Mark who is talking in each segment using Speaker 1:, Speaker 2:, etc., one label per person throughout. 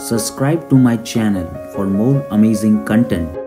Speaker 1: Subscribe to my channel for more amazing content.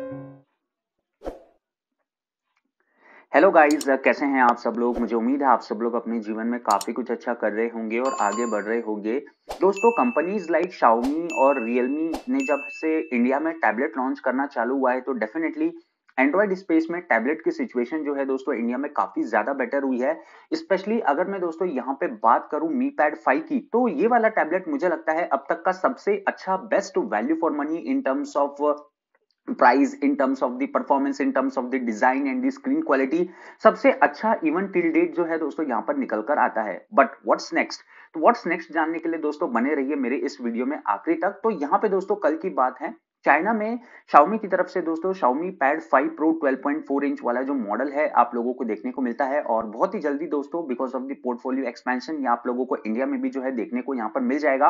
Speaker 2: Hello guys, कैसे हैं आप सब लोग। मुझे उम्मीद है आप सब लोग अपने जीवन में काफी कुछ अच्छा कर रहे होंगे और आगे बढ़ रहे होंगे। दोस्तों, कंपनीज लाइक Xiaomi और Realme ने जब से इंडिया में टैबलेट लॉन्च करना चालू हुआ है तो डेफिनेटली एंड्रॉइड स्पेस में टैबलेट की सिचुएशन जो है दोस्तों इंडिया में काफी ज्यादा बेटर हुई है। स्पेशली अगर मैं दोस्तों यहाँ पे बात करूं Mi Pad 5 की, तो ये वाला टैबलेट मुझे लगता है अब तक का सबसे अच्छा best value for money in terms of price, in terms of the performance, in terms of the design and the screen quality सबसे अच्छा इवन टिल डेट जो है दोस्तों यहाँ पर निकल कर आता है। बट व्हाट्स नेक्स्ट, तो व्हाट्स नेक्स्ट जानने के लिए दोस्तों बने रहिए मेरे इस वीडियो में आखिरी तक। तो यहाँ पे दोस्तों कल की बात है, चाइना में Xiaomi की तरफ से दोस्तों Xiaomi Pad 5 Pro 12.4 इंच वाला जो मॉडल है आप लोगों को देखने को मिलता है और बहुत ही जल्दी दोस्तों because of the portfolio expansion ये आप लोगों को इंडिया में भी जो है देखने को यहाँ पर मिल जाएगा।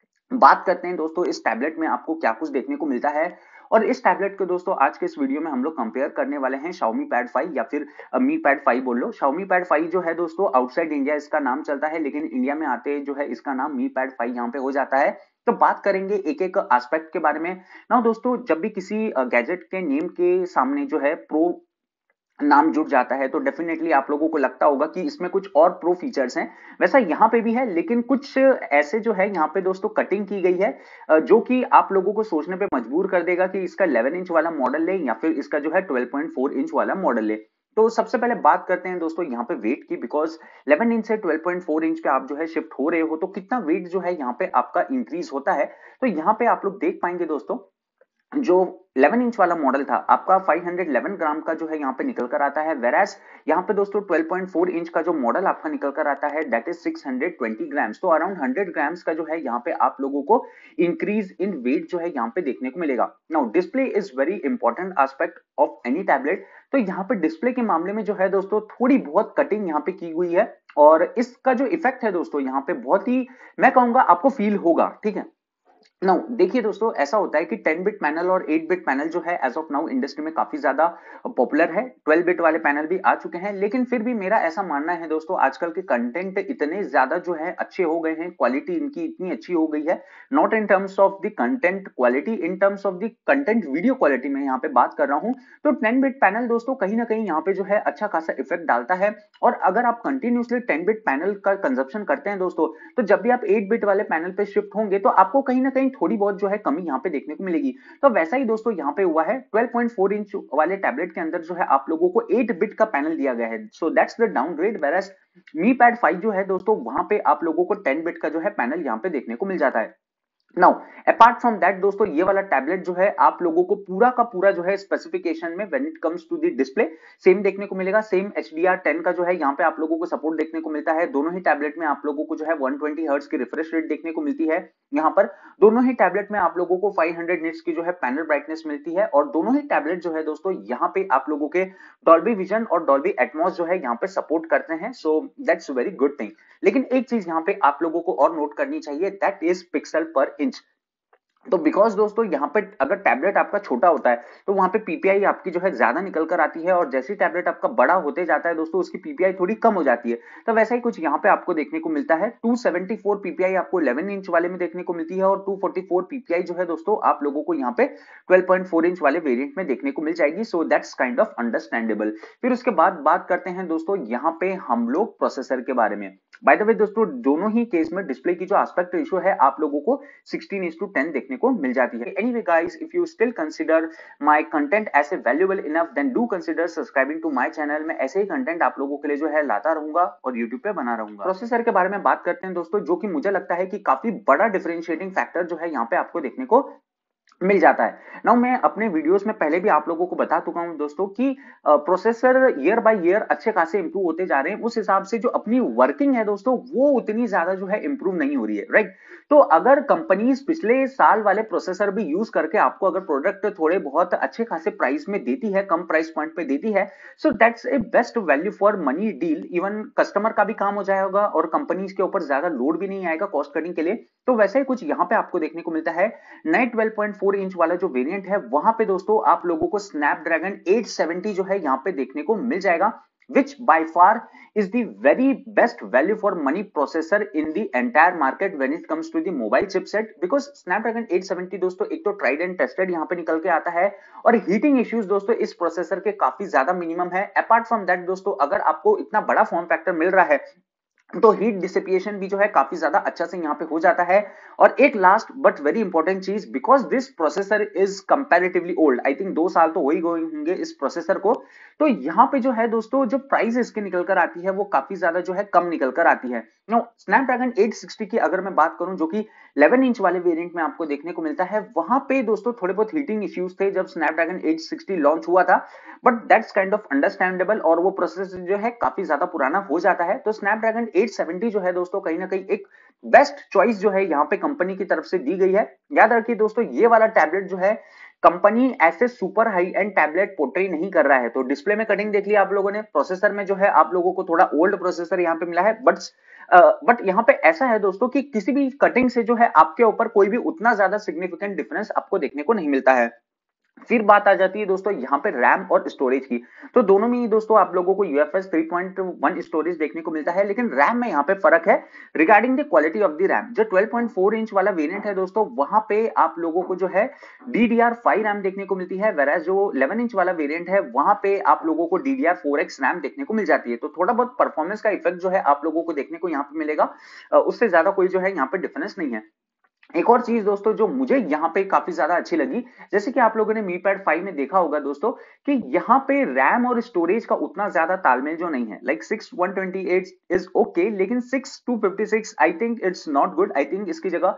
Speaker 2: बात करते हैं दोस्तों इस टैबलेट में आपको क्या कुछ देखने को मिलता है, और इस टैबलेट को दोस्तों आज के इस वीडियो में हम लोग कंपेयर करने वाले हैं Xiaomi Pad 5 या फिर Mi Pad 5 बोल लो। Xiaomi Pad 5 जो है दोस्तों आउटसाइड इंडिया इसका नाम चलता है, लेकिन इंडिया में आते जो है इसका नाम Mi Pad 5 यहाँ पे हो जाता है। तो बात करेंगे एक एक एस्पेक्ट के बारे में ना। दोस्तों जब भी किसी गैजेट के नेम के सामने जो है प्रो नाम जुड़ जाता है तो डेफिनेटली आप लोगों को लगता होगा कि इसमें कुछ और प्रो फीचर्स हैं। वैसा यहाँ पे भी है, लेकिन कुछ ऐसे जो है यहाँ पे दोस्तों कटिंग की गई है जो कि आप लोगों को सोचने पे मजबूर कर देगा कि इसका 11 इंच वाला मॉडल ले या फिर इसका जो है 12.4 इंच वाला मॉडल ले। तो सबसे पहले बात करते हैं दोस्तों यहाँ पे वेट की, बिकॉज 11 इंच से 12.4 इंच पे आप जो है शिफ्ट हो रहे हो तो कितना वेट जो है यहाँ पे आपका इंक्रीज होता है। तो यहाँ पे आप लोग देख पाएंगे दोस्तों जो 11 इंच वाला मॉडल था आपका 511 ग्राम का जो है यहाँ पे निकल कर आता है, वेरास यहाँ पे दोस्तों 12.4 इंच का जो मॉडल आपका निकल कर आता है दैट इज 620 ग्राम्स। तो अराउंड 100 ग्राम्स का जो है यहाँ पे आप लोगों को इंक्रीज इन वेट जो है यहाँ पे देखने को मिलेगा। Now display is very important aspect of any tablet. तो यहाँ पे डिस्प्ले के मामले में जो है दोस्तों थोड़ी बहुत कटिंग यहाँ पे की हुई है और इसका जो इफेक्ट है दोस्तों यहाँ पे बहुत ही मैं कहूंगा आपको फील होगा। ठीक है, नाउ देखिए दोस्तों ऐसा होता है कि 10 बिट पैनल और 8 बिट पैनल जो है एज ऑफ नाउ इंडस्ट्री में काफी ज्यादा पॉपुलर है। 12 बिट वाले पैनल भी आ चुके हैं, लेकिन फिर भी मेरा ऐसा मानना है दोस्तों आजकल के कंटेंट इतने ज्यादा जो है अच्छे हो गए हैं, क्वालिटी इनकी इतनी अच्छी हो गई है, not in terms of the content quality, in terms of the content video quality में यहाँ पे बात कर रहा हूँ। तो 10 बिट पैनल दोस्तों कहीं ना कहीं यहाँ पे जो है अच्छा खासा इफेक्ट डालता है, और अगर आप कंटिन्यूसली 10 बिट पैनल का कंजप्शन करते हैं दोस्तों तो जब भी आप 8 बिट वाले पैनल पे शिफ्ट होंगे तो आपको कहीं ना कहीं थोड़ी बहुत जो है कमी यहाँ पे देखने को मिलेगी। तो वैसा ही दोस्तों यहाँ पे हुआ है, 12.4 इंच वाले टैबलेट के अंदर जो है आप लोगों को 8 बिट का पैनल दिया गया है, so that's the downgrade. Whereas Mi Pad 5 जो है दोस्तों वहां पे आप लोगों को 10 बिट का जो है पैनल यहाँ पे देखने को मिल जाता है। नाउ अपार्ट फ्रॉम दैट दोस्तों ये वाला टैबलेट जो है आप लोगों को पूरा का पूरा जो है स्पेसिफिकेशन में when it comes to the display same देखने को मिलेगा। सेम HDR10 का जो है यहाँ पे आप लोगों को सपोर्ट देखने को मिलता है। दोनों ही टैबलेट में आप लोगों को जो है 120 हर्ट्ज की रिफ्रेश रेट देखने को मिलती है। यहाँ पर दोनों ही टैबलेट में आप लोगों को 500 निट्स की जो है पैनल ब्राइटनेस मिलती है, और दोनों ही टैबलेट जो है दोस्तों यहाँ पे आप लोगों के डॉल्बी विजन और डॉल्बी एटमॉस जो है यहाँ पे सपोर्ट करते हैं, so that's very good thing. लेकिन एक चीज यहाँ पे आप लोगों को और नोट करनी चाहिए, that is pixel per inch. तो बिकॉज दोस्तों यहाँ पे अगर टैबलेट आपका छोटा होता है तो वहां पे पीपीआई आपकी जो है ज्यादा निकल कर आती है, और जैसे टैबलेट आपका बड़ा होते जाता है दोस्तों उसकी पीपीआई थोड़ी कम हो जाती है। तो वैसा ही कुछ यहाँ पे आपको देखने को मिलता है। 274 पीपीआई आपको 11 इंच वाले में देखने को मिलती है, और 244 पीपीआई जो है दोस्तों आप लोगों को यहाँ पे 12.4 इंच वाले वेरिएंट में देखने को मिल जाएगी। So that's kind of understandable. फिर उसके बाद बात करते हैं दोस्तों यहाँ पे हम लोग प्रोसेसर के बारे में। बाय द वे दोस्तों दोनों ही केस में डिस्प्ले की जो एस्पेक्ट रेशियो है आप लोगों को 16:10 देखने को मिल जाती है। Anyway guys, if you still consider my content as a valuable enough then do consider subscribing to my channel. मैं ऐसे ही कंटेंट आप लोगों के लिए जो है लाता रहूंगा और यूट्यूब पे बना रहूंगा। प्रोसेसर के बारे में बात करते हैं दोस्तों, जो कि मुझे लगता है कि काफी बड़ा डिफरेंशिएटिंग फैक्टर जो है यहाँ पे आपको देखने को मिल जाता है। नाउ मैं अपने वीडियोस में पहले भी आप लोगों को बता चुका हूं दोस्तों कि प्रोसेसर ईयर बाय ईयर अच्छे खासे इंप्रूव होते जा रहे हैं, उस हिसाब से जो अपनी वर्किंग है दोस्तों वो उतनी ज्यादा जो है इंप्रूव नहीं हो रही है, राइट। तो अगर कंपनीज पिछले साल वाले प्रोसेसर भी यूज करके आपको अगर प्रोडक्ट थोड़े बहुत अच्छे खासे प्राइस में देती है, कम प्राइस पॉइंट पे देती है, so that's a best value for money deal. Even customer का भी काम हो जाएगा और कंपनीज के ऊपर ज्यादा लोड भी नहीं आएगा कॉस्ट कटिंग के लिए। तो वैसे ही कुछ यहाँ पे आपको देखने को मिलता है। नए 12.4 इंच वाला जो वेरिएंट है वहां पे दोस्तों आप लोगों को स्नैपड्रैगन 870 जो है यहाँ पे देखने को मिल जाएगा। which by far is the very best value for money processor in the entire market when it comes to the mobile chipset, because Snapdragon 870 दोस्तों एक तो ट्राइड एंड टेस्टेड यहाँ पे निकल के आता है, और हीटिंग इश्यूज दोस्तों इस प्रोसेसर के काफी ज्यादा मिनिमम है। अपार्ट फ्रॉम दैट दोस्तों, अगर आपको इतना बड़ा फॉर्म फैक्टर मिल रहा है तो हीट डिसिपिएशन भी जो है काफी ज्यादा अच्छा से यहाँ पे हो जाता है। और एक लास्ट बट वेरी इंपॉर्टेंट चीज, because this processor is comparatively old, I think 2 साल तो हो ही गए होंगे इस प्रोसेसर को, तो यहाँ पे जो है दोस्तों जो प्राइस इसके निकल कर आती है वो काफी ज्यादा जो है कम निकल कर आती है। नो स्नैपड्रैगन 860 की अगर मैं बात करूं जो कि 11 इंच वाले वेरिएंट में आपको देखने को मिलता है, वहां पे दोस्तों थोड़े बहुत हीटिंग इश्यूज थे जब स्नैपड्रैगन 860 लॉन्च हुआ था, but that's kind of understandable, और वो प्रोसेसर जो है काफी ज्यादा पुराना हो जाता है। तो स्नैपड्रैगन 870 जो है दोस्तों कहीं ना कहीं एक बेस्ट चॉइस जो है यहाँ पे कंपनी की तरफ से दी गई है। याद रखिए दोस्तों, ये वाला टैबलेट जो है कंपनी ऐसे super high end tablet portray नहीं कर रहा है। तो डिस्प्ले में कटिंग देख लिया आप लोगों ने, प्रोसेसर में जो है आप लोगों को थोड़ा ओल्ड प्रोसेसर यहाँ पे मिला है, बट यहाँ पे ऐसा है दोस्तों कि किसी भी कटिंग से जो है आपके ऊपर कोई भी उतना ज्यादा सिग्निफिकेंट डिफरेंस आपको देखने को नहीं मिलता है। फिर बात आ जाती है दोस्तों यहाँ पे रैम और स्टोरेज की, तो दोनों में ही दोस्तों आप लोगों को UFS 3.1 स्टोरेज देखने को मिलता है, लेकिन रैम में यहाँ पे फर्क है regarding the quality of the RAM. जो 12.4 इंच वाला वेरिएंट है दोस्तों, वहां पे आप लोगों को जो है DDR5 रैम देखने को मिलती है, वेराज जो 11 इंच वाला वेरिएंट है वहां पे आप लोगों को DDR4X रैम देखने को मिल जाती है। तो थोड़ा बहुत परफॉर्मेंस का इफेक्ट जो है आप लोगों को देखने को यहाँ पे मिलेगा, उससे ज्यादा कोई जो है यहाँ पे डिफरेंस नहीं है। एक और चीज दोस्तों जो मुझे यहाँ पे काफी ज्यादा अच्छी लगी, जैसे कि आप लोगों ने Mi Pad 5 में देखा होगा दोस्तों कि यहाँ पे रैम और स्टोरेज का उतना ज्यादा तालमेल जो नहीं है, लाइक 6128 इज ओके, लेकिन 6256 I think it's not good. I think इसकी जगह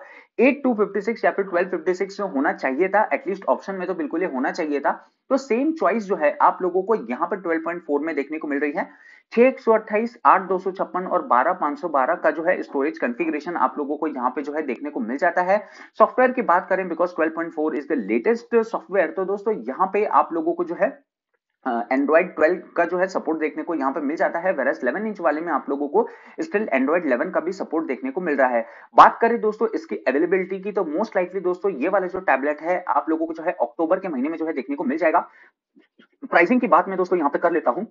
Speaker 2: 8256 या फिर 1256 जो होना चाहिए था, एटलीस्ट ऑप्शन में तो बिल्कुल ही होना चाहिए था। तो सेम चॉइस जो है आप लोगों को यहाँ पर 12.4 में देखने को मिल रही है। 6128, 8256 और 12512 का जो है स्टोरेज कॉन्फ़िगरेशन आप लोगों को यहाँ पे जो है देखने को मिल जाता है। सॉफ्टवेयर की बात करें, because 12.4 is the latest software, तो दोस्तों यहाँ पे आप लोगों को जो है एंड्रॉइड 12 का जो है सपोर्ट देखने को यहाँ पे मिल जाता है, वेरस 11 इंच वाले में आप लोगों को स्टिल एंड्रॉइड 11 का भी सपोर्ट देखने को मिल रहा है। बात करें दोस्तों इसकी अवेलेबिलिटी की, तो मोस्ट लाइकली दोस्तों ये वाला जो टैबलेट है आप लोगों को जो है अक्टूबर के महीने में जो है देखने को मिल जाएगा। प्राइसिंग की बात मैं दोस्तों यहाँ पे कर लेता हूँ,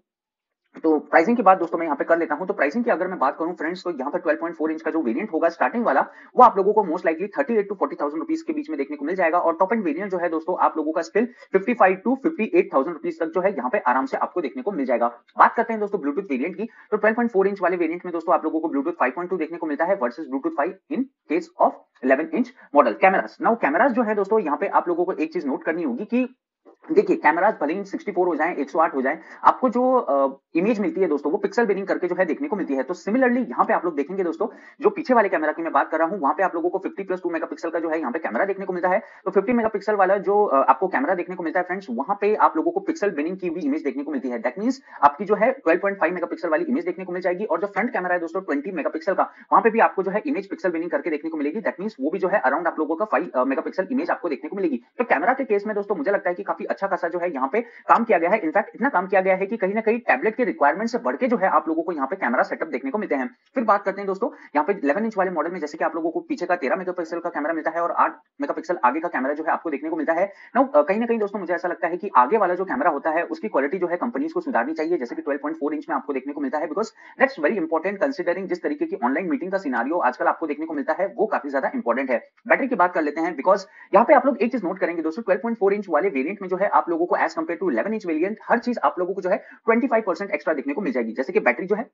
Speaker 2: तो प्राइसिंग की बात दोस्तों मैं यहाँ पे कर लेता हूं। तो प्राइसिंग की अगर मैं बात करूं फ्रेंड्स, तो यहाँ पे 12.4 इंच का जो वेरिएंट होगा स्टार्टिंग वाला, वो आप लोगों को मोस्ट लाइकली 38 टू 40,000 रुपीज के बीच में देखने को मिल जाएगा, और टॉप एंड वेरिएंट जो है दोस्तों आप लोगों का स्टिल 55 टू 58,000 रुपीज तक जो है यहाँ पे आराम से आपको देखने को मिल जाएगा। बात करते हैं दोस्तों ब्लूटूथ वेरिएंट की, तो 12.4 इंच वाले वेरिएंट में दोस्तों आप लोगों को ब्लूटूथ 5.2 देखने को मिलता है versus Bluetooth 5 in case of 11 inch model. Cameras, now cameras जो है दोस्तों यहाँ पे आप लोगों को एक चीज नोट करनी होगी कि देखिए कैमराज भले ही 64 हो जाए 108 हो जाए, आपको जो इमेज मिलती है दोस्तों वो पिक्सल बिनिंग करके जो है देखने को मिलती है। तो सिमिलरली यहाँ पे आप लोग देखेंगे दोस्तों, जो पीछे वाले कैमरा की मैं बात कर रहा हूँ, वहां पे आप लोगों को 50+2 मेगापिक्सल का जो है यहाँ पे कैमरा देखने को मिलता है। तो 50 मेगापिक्सल वाला जो आपको कैमरा देखने को मिलता है फ्रेंड्स, वहां पे आप लोगों को पिक्सल बिनिंग की हुई इमेज देखने को मिलती है। दैट मींस आपकी जो है 12.5 मेगापिक्सल वाली इमेज देखने को मिल जाएगी, और जो फ्रंट कैमरा है दोस्तों 20 मेगापिक्सल का, वहां पे भी आपको जो है इमेज पिक्सल बिनिंग करके देखने को मिलेगी। दैट मींस वो भी जो है अराउंड आप लोगों का 5 मेगापिक्सल इमेज आपको देखने को मिलेगी। तो कैमरा के केस में दोस्तों मुझे लगता है कि काफी अच्छा खासा जो है यहाँ पे काम किया गया है। इनफैक्ट इतना काम किया गया है कि कहीं ना कहीं टैबलेट के रिक्वायरमेंट से बढ़ के जो है आप लोगों को यहाँ पे कैमरा सेटअप देखने को मिलते हैं। फिर बात करते हैं दोस्तों यहाँ पे 11 इंच वाले मॉडल में, जैसे कि आप लोगों को पीछे का 13 मेगापिक्सल का कैमरा मिलता है और 8 मेगापिक्सल आगे का कैमरा जो है आपको देखने को मिलता है। नाउ कहीं ना कहीं दोस्तों मुझे ऐसा लगता है कि आगे वाला जो कैमरा होता है उसकी क्वालिटी जो है कंपनीज को सुधारनी चाहिए, जैसे कि 12.4 इंच में आपको देखने को मिलता है, because that's very important considering जिस तरीके की ऑनलाइन मीटिंग का सिनारियो आजकल आपको देखने को मिलता है वो काफी ज्यादा इंपॉर्टेंट है। बैटरी की बात कर लेते हैं, बिकॉज यहाँ पे आप लोग एक चीज नोट करेंगे दोस्तों, 12.4 इंच वाले वेरिएंट में जो है आप लोगों को as compare to 11 inch variant हर चीज आप लोगों को जो है 25% एक्स्ट्रा देखने को मिल जाएगी। जैसे कि बैटरी जो है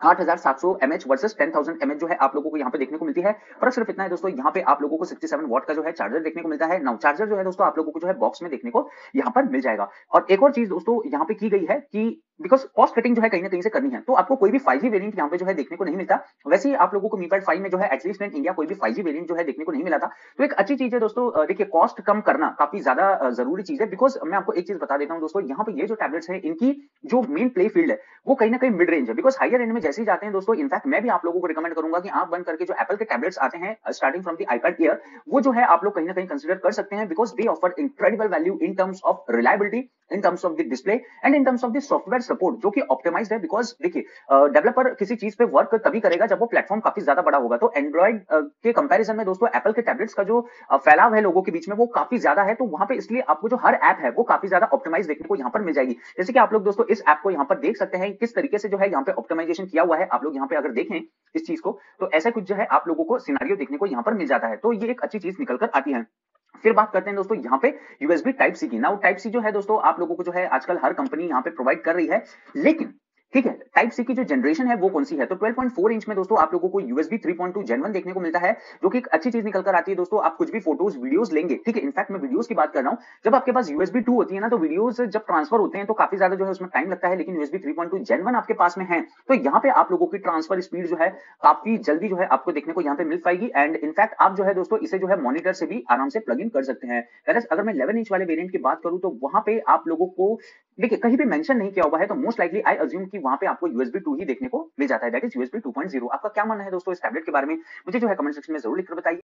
Speaker 2: 8700 mAh वर्सेस 10,000 mAh जो है आप लोगों को यहाँ पे देखने को मिलती है। फर्क सिर्फ इतना है दोस्तों, यहाँ पे आप लोगों को 67 वॉट का जो है चार्जर देखने को मिलता है। नाउ चार्जर जो है दोस्तों आप लोगों को जो है बॉक्स में देखने को यहाँ पर मिल जाएगा। और एक और चीज दोस्तों यहाँ पे की गई है कि बिकॉज कॉस्ट कटिंग जो है कहीं ना कहीं से करनी है, तो आपको कोई भी 5G वेरिएंट यहाँ पे जो है देखने को नहीं मिलता। वैसे ही आप लोगों को Mi Pad 5 में जो है एटलीस्ट इन इंडिया कोई भी 5G वेरिएंट जो है देखने को नहीं मिला था। तो एक अच्छी चीज है दोस्तों, देखिए कॉस्ट कम करना काफी ज्यादा जरूरी चीज है, बिकॉज मैं आपको एक चीज बता देता हूँ दोस्तों, यहाँ पे ये जो टैबलेट्स है इनकी जो मेन प्ले फील्ड है वो कहीं ना कहीं मिड रेंज है, बिकॉज हायर एंड में जैसे ही जाते हैं दोस्तों, इनफैक्ट मैं भी आप लोगों को रिकमेंड करूंगा कि आप बंद करके जो एप्पल के टैबलेट्स आते हैं starting from the iPad Air, वो जो है आप लोग कहीं ना कहीं कंसीडर कर सकते हैं, because they offer incredible value in terms of reliability, in terms of the display and in terms of the software support जो कि ऑप्टिमाइज्ड है, बिकॉज देखिए डेवलपर किसी चीज पे वर्क तभी करेगा जब वो प्लेटफॉर्म काफी ज्यादा बड़ा होगा। तो एंड्रॉइड के कंपैरिजन में दोस्तों एप्पल के टैबलेट्स का जो फैलाव है लोगों के बीच में वो काफी ज्यादा है, तो वहां पे इसलिए आपको जो हर ऐप है वो काफी ज्यादा ऑप्टिमाइज देखने को यहाँ पर मिल जाएगी। जैसे कि आप लोग दोस्तों इस ऐप को यहाँ पर देख सकते हैं किस तरीके से जो है यहाँ पे ऑप्टिमाइजेशन किया हुआ है। आप लोग यहाँ पे अगर देखें इस चीज को तो ऐसा कुछ जो है आप लोगों को सिनारियो देखने को यहाँ पर मिल जाता है, तो ये एक अच्छी चीज निकल कर आती है। फिर बात करते हैं दोस्तों यहाँ पे यूएसबी टाइप सी की। नाउ टाइप सी जो है दोस्तों आप लोगों को जो है आजकल हर कंपनी यहाँ पे प्रोवाइड कर रही है, लेकिन ठीक है टाइप सी की जो जनरेशन है वो कौन सी है, तो 12.4 इंच में दोस्तों आप लोगों को यूएसबी 3.2 Gen 1 देखने को मिलता है, जो कि एक अच्छी चीज निकल कर आती है दोस्तों। आप कुछ भी फोटोज वीडियोस लेंगे, ठीक है, इनफैक्ट मैं वीडियोस की बात कर रहा हूं, जब आपके पास यूएसबी 2 होती है ना तो वीडियोस जब ट्रांसफर होते हैं तो काफी ज्यादा जो है उसमें टाइम लगता है, लेकिन यूएसबी 3.2 Gen 1 आपके पास में है तो यहाँ पे आप लोगों की ट्रांसफर स्पीड जो है काफी जल्दी जो है आपको देखने को यहाँ पे मिल पाएगी। एंड इनफैक्ट आप जो है दोस्तों इसे जो है मॉनिटर से भी आराम से प्लग इन कर सकते हैं। अगर मैं 11 इंच वाले वेरिएंट की बात करूं तो वहां पे आप लोगों को देखिए कहीं भी मेंशन नहीं किया हुआ है, तो मोस्ट लाइकली आई अज्यूम कि वहां पे आपको यूएसबी 2 ही देखने को मिल जाता है, दैट इज यूएसबी 2.0। आपका क्या मानना है दोस्तों इस टैबलेट के बारे में, मुझे जो है कमेंट सेक्शन में जरूर लिखकर बताइए।